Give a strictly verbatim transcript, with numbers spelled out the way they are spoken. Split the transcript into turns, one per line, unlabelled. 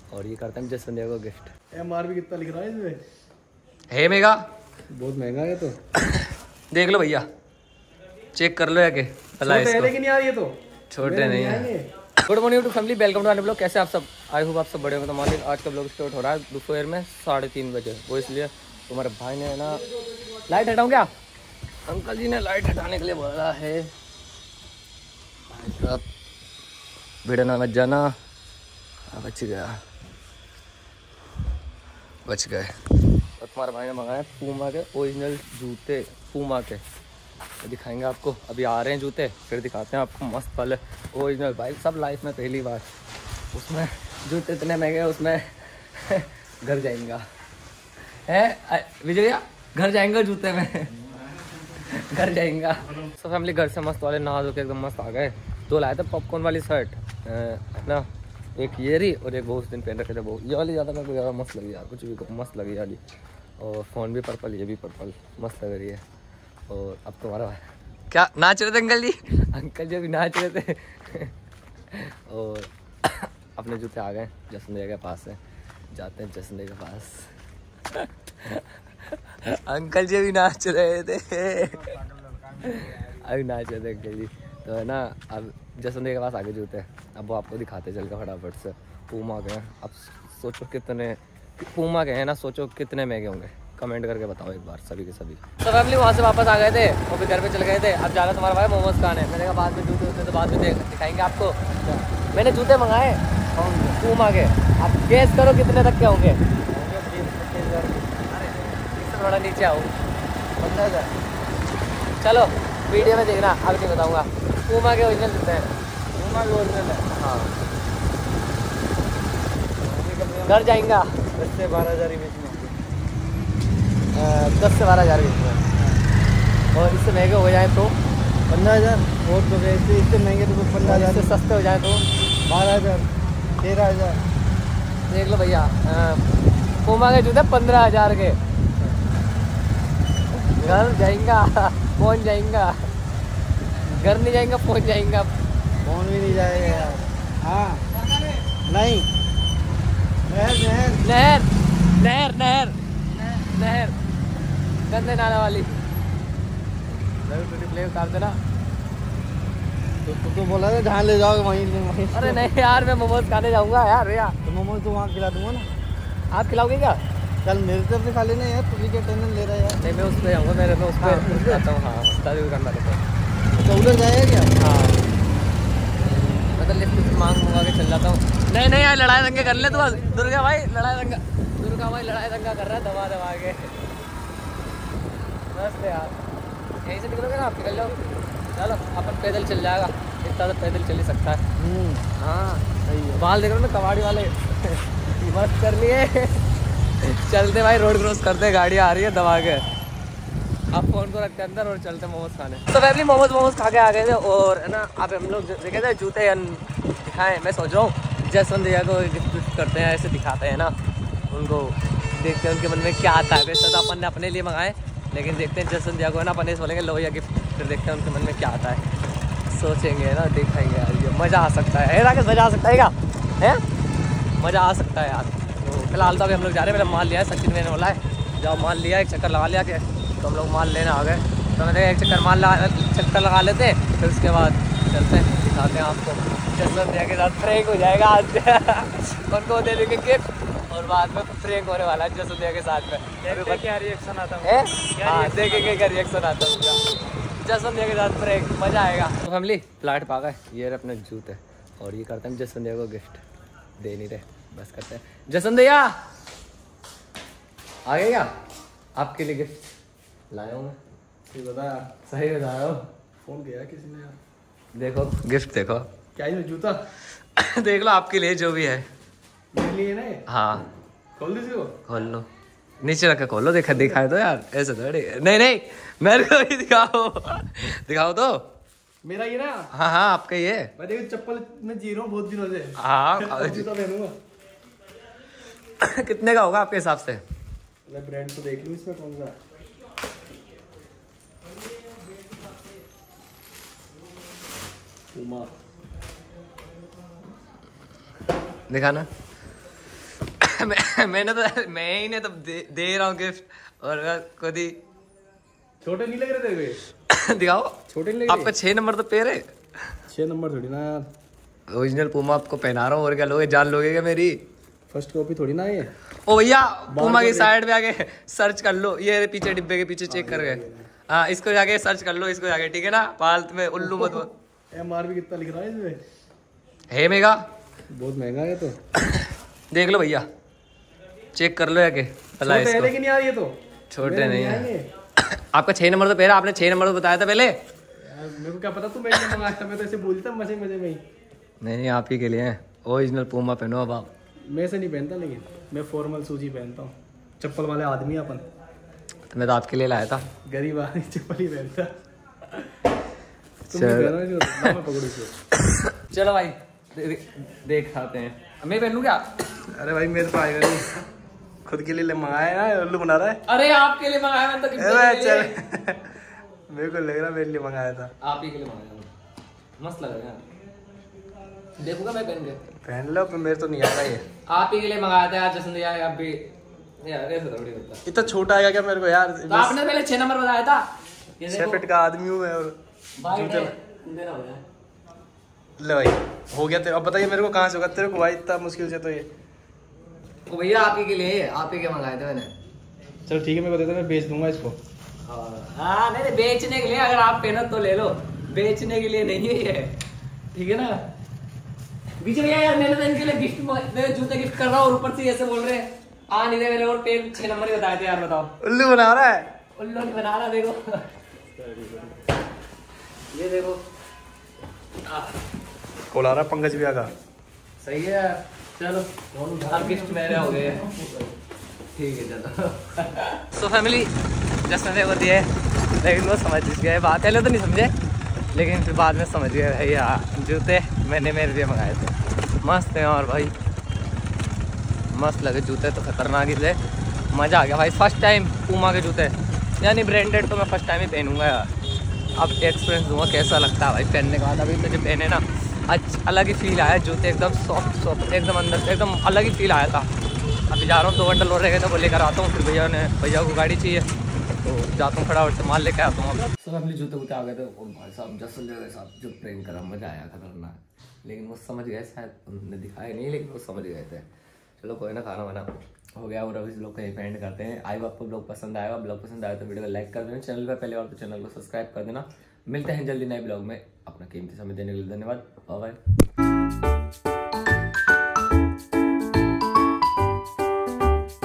और ये करते हैं जैसन को गिफ्ट।
एम आर पी कितना लिख रहा है इसमें?
है मेगा
बहुत महंगा है तो
देख लो भैया, चेक कर लो या के
लेकिन यार ये तो
छोटे नहीं है। Good morning to family, welcome to आने ब्लॉग। कैसे आप सब? आई होप आप सब बड़े होंगे। तो मालिक आज का ब्लॉग स्टार्ट हो रहा है दोपहर में साढ़े तीन बजे। वो इसलिए तुम्हारे भाई ने ना लाइट हटाऊँ क्या? अंकल जी ने लाइट हटाने के लिए बोला है। भिड़े ना मत जाना। बच गया, बच गए। और तुम्हारे भाई ने मंगाए पूमा के ओरिजिनल जूते, पूमा के तो दिखाएंगे आपको। अभी आ रहे हैं जूते, फिर दिखाते हैं आपको मस्त वाले ओरिजिनल। भाई सब लाइफ में पहली बार उसमें जूते इतने महंगे, उसमें घर जाएंगा है विजय भैया, घर जाएंगे जूते में घर जाएंगा। सब फैमिली घर से मस्त वाले नहा धो के एकदम मस्त आ गए। दो लाए थे पॉपकॉर्न वाली शर्ट है ना, एक ये रही और एक वो उस दिन पहन रखे थे। वो ये वाली ज़्यादा मेरे को ज़्यादा मस्त लगी यार, कुछ भी मस्त लगी वाली। और फ़ोन भी पर्पल, ये भी पर्पल मस्त लग रही है। और अब तुम्हारा क्या नाच रहे थे अंकल जी? अंकल जी अभी नाच रहे थे और अपने जूते आ गए जसन भैया के पास से, जाते हैं जसन भैया के पास अंकल जी अभी नाच रहे थे अभी नाच रहे थे अंकल जी। तो है ना, अब जसन भैया के पास आगे जूते, अब वो आपको दिखाते चल के फटाफट से। पूमा के हैं, अब सोचो कितने पूमा के हैं ना, सोचो कितने महंगे होंगे। कमेंट करके बताओ एक बार सभी के सभी। तो फैमिली वहाँ से वापस आ गए थे और फिर घर पे चल गए थे। अब जा रहा तुम्हारा भाई मोमोज खाने। मैंने कहा बाद में जूते होते तो बाद में दिखाएंगे आपको। मैंने जूते मंगाए पूमा के, आप गेस करो कितने तक के होंगे? इससे थोड़ा नीचे आओ, पंद्रह हज़ार। चलो वीडियो में देखना, अब नहीं बताऊँगा। पूमा के ओरिजिनल जूते हैं, पूमा के ओरिजिनल है। हाँ, घर जाएंगा दस से बारह हज़ार बीच में, दस से बारह हज़ार बीच में। और इससे महंगे हो जाए तो
पंद्रह हज़ार और तो वैसे इससे महंगे तो पंद्रह हज़ार,
इससे सस्ते हो जाए तो
बारह हज़ार तेरह हज़ार।
देख लो भैया, पूमा के जूते पंद्रह हज़ार के। घर जाएंगा पहुँच जाएंगा, घर नहीं जाएंगा पहुँच जाएंगा।
फोन भी नहीं जाएगा यार। हाँ नहीं, नहर नहर
नहर नहर नहर गंदे नाला वाली प्ले उतार देना।
तो तू तो बोला था जहाँ ले जाओगे वहीं वहीं।
अरे नहीं यार, मैं मोमोज खाने जाऊंगा यार भैया।
तो मोमोज तो वहाँ खिला दूंगा ना।
आप खिलाओगे क्या?
कल मेरे तरफ से खा लेना यार, तुझे क्या टेंशन ले रहा है यार?
नहीं मैं उस पर जाऊँगा, मेरे में उस पर जाता हूँ। हाँ शादी भी करना रहता
तो उधर जाएगा क्या?
हाँ मैं तो लिफ्ट मांग मंगा के चल जाता हूँ। नहीं नहीं यार, लड़ाई दंगे कर ले तू। दुर्गा भाई लड़ाई दंगा, दुर्गा भाई लड़ाई दंगा कर रहा है दबा दबा के। बस यार यहीं से निकलोगे ना आप, निकल जाओ। चलो अपन पैदल चल जाएगा, इतना तो पैदल चल ही सकता है। हाँ सही है। बाल देख रहे हो ना कबाड़ी वाले मस्त कर लिए चलते भाई, रोड क्रॉस करते, गाड़ी आ रही है दबा के। आप फोन को रखते अंदर और चलते मोमोज खाने। तो फैमिली मोमोज मोमोज खा के आ गए थे। और है ना, अब हम लोग देखे थे जूते दिखाएं। मैं सोच रहा हूँ जसवंत भैया को गिफ्ट करते हैं, ऐसे दिखाते हैं ना उनको, देखते हैं उनके मन में क्या आता है। वैसे तो अपन ने अपने लिए मंगाए, लेकिन देखते हैं जसवंत भैया को है ना, अपन ऐसे बोलेंगे लो या गिफ्ट, फिर देखते हैं उनके मन में क्या आता है। सोचेंगे ना, देखेंगे यार, ये मज़ा आ सकता है राकेश, मज़ा आ सकता है क्या? है मज़ा आ सकता है यार। तो फिलहाल तो अभी हम लोग जा रहे हैं। मैंने माल लिया है, सचिन मैंने बोला है जाओ माल लिया, एक चक्कर लगा लिया के तो हम लोग माल लेने आ गए। तो मैंने एक चक्कर माल लगा चक्कर लगा लेते हैं, फिर उसके बाद चलते हैं, दिखाते हैं आपको। जसवंत भैया के साथ फ्रेंक हो जाएगा आज उनको दे देंगे गिफ्ट और बाद में फ्रेंक होने वाला है जसवंत भैया के साथ में। देखते क्या रिएक्शन आता है। हाँ देखेंगे क्या रिएक्शन आता है उनका जसवंत भैया के साथ फ्रेंक, मज़ा आएगा। तो फैमिली प्लाट पा गए, ये रहे अपने जूते और ये करते हैं जसवंत भैया को गिफ्ट। दे नहीं रहे, बस करते हैं। जसवंत भैया आ गए क्या? आपके लिए गिफ्ट लाया हूँ मैं।
सही बता यार,
सही बता रहा हूँ।
फोन किया किसी ने यार?
देखो गिफ्ट देखो,
क्या है जूता
देख लो आपके लिए जो भी है।
मेरे लिए ना?
हाँ
खोल दीजिए, वो
खोल लो, नीचे रख के खोलो। देखा दिखाए तो यार, ऐसे थोड़ी। नहीं नहीं मेरे को भी दिखाओ दिखाओ तो
मेरा ये ना।
हाँ हाँ आपका ये।
मैं देखो चप्पल में जी रहा हूँ बहुत दिनों से।
हाँ
जूता पहनूंगा।
कितने का होगा आपके हिसाब से?
मैं ब्रांड तो देख लूँ इसमें कौन सा। पूमा
दिखाना। मैं, मैंने तो मैं ही ने तो दे, दे रहा हूँ गिफ्ट और खुद ही
छोटे नहीं लग रहे थे
दिखाओ।
छोटे नहीं लग
आपका छह नंबर तो पैर है।
छह नंबर थोड़ी ना यार।
ओरिजिनल पूमा आपको पहना रहा हूँ और क्या लोगे, जान लोगे क्या मेरी?
फर्स्ट कॉपी थोड़ी ना ये।
ओ भैया पूमा की साइड पे आके सर्च कर लो, ये पीछे डिब्बे के पीछे चेक कर गए। हाँ इसको जाके सर्च कर लो, इसको जाके, ठीक है ना? फालतू में उल्लू मत।
एम आर पी कितना लिख रहा है इसमें?
है मेगा
बहुत महंगा है तो।
देख लो भैया, चेक कर लो जाके। भला
छोटे
इसको
लेकिन यार ये तो
छोटे नहीं है। आपका छह नंबर तो पहला, आपने छह नंबर तो बताया था पहले।
यार मेरे को क्या पता तू मेरे लिए मंगाया था, मैं तो ऐसे बोलता मजे मजे में ही।
नहीं नहीं आप ही के लिए ओरिजिनल पूमा पहनो अब आप।
मैं से नहीं पहनता, लेकिन मैं फॉर्मल शूज ही पहनता हूँ। चप्पल वाले आदमी अपन।
तो मैं तो आपके लिए लाया था।
गरीब आदमी चप्पल ही पहनता। तुम भी पहनो जो ना, मैं पकड़ू इसको।
चलो भाई दे, देख खाते हैं। मैं पहनूं क्या?
अरे भाई मेरे को आएगा नहीं, खुद के लिए मंगाया है, उल्लू बना रहा है।
अरे आपके लिए मंगाया मैंने तो।
अरे चल मेरे को लग रहा मेरे लिए मंगाया था।
आप ही के लिए मंगाया, मस्त लग रहा है। देखूंगा मैं पहन के।
पहन लो, पर मेरे तो नहीं आएगा ये।
आप ही के लिए मंगाया था यार, जश्न दिया है। आप भी यार ऐसे थोड़ी होता है।
इतना छोटा आएगा क्या मेरे को यार?
तो आपने पहले छह नंबर बताया था। ये
छह
देखो
फीट का आदमी हूँ मैं। और
भाई
जूते
देना हो जाए।
ले भाई हो गया तेरे। अब बताइए मेरे को कहाँ से होगा तेरे को भाई, इतना मुश्किल से तो ये।
ओ भैया आप ही के लिए, आप ही के मंगाए थे मैंने।
चलो ठीक है, मेरे को दे दो, मैं बेच दूंगा इसको।
हाँ नहीं नहीं बेचने के लिए, अगर आप पहनो तो ले लो, बेचने के लिए नहीं है ये, ठीक है ना? बीच भैया यार मैंने तो इनके लिए गिफ्ट जूते गिफ्ट कर रहा हूँ और ऊपर से ऐसे बोल रहे हैं आ नहीं रहे मेरे, और पेन छह नंबर ही बताए थे यार। बताओ
उल्लू बना रहा है।
उल्लू नहीं बना रहा, देखो ये देखो
कॉल आ रहा है पंकज भैया का।
सही है। चलो अब गिफ्ट मेरे हो गए, ठीक है चलो। सो फैमिली जैसे देखो दिए, लेकिन वो समझ गए बात, पहले तो नहीं समझे लेकिन फिर बाद में समझ गए। भैया जूते मैंने मेरे लिए मंगाए थे, मस्त है। और भाई मस्त लगे जूते तो, खतरनाक ही थे, मज़ा आ गया भाई। फर्स्ट टाइम पूमा के जूते, यानी ब्रांडेड तो मैं फर्स्ट टाइम ही पहनूंगा यार। अब एक्सपीरियंस दूंगा कैसा लगता है भाई पहनने के बाद। अभी तो जो पहने ना अच्छा अलग ही फील आया, जूते एकदम सॉफ्ट सॉफ्ट एकदम अंदर से एकदम अलग ही फील आया था। अभी जा रहा हूँ, दो घंटे और रह गए तो वो लेकर आता हूँ। फिर भैया ने भैया को गाड़ी चाहिए तो जाता हूँ फटाफट से माल लेकर आता हूँ। सब अपने जूते वूते आ गए थे और भाई साहब जैसे ले गए साहब, जो प्रेम करा मज़ा आया खतरनाक। लेकिन वो समझ गए, शायद उन्होंने दिखाया नहीं लेकिन वो समझ गए थे। चलो कोई ना, खाना वाना हो गया और अभी लोग कहीं पेंट करते हैं। आई आपको ब्लॉग पसंद आएगा, ब्लॉग पसंद आया तो वीडियो को लाइक कर देना, चैनल पर पहले और तो चैनल को सब्सक्राइब कर देना। मिलते हैं जल्दी नए ब्लॉग में। अपना कीमती समय देने के लिए धन्यवाद। Bye bye.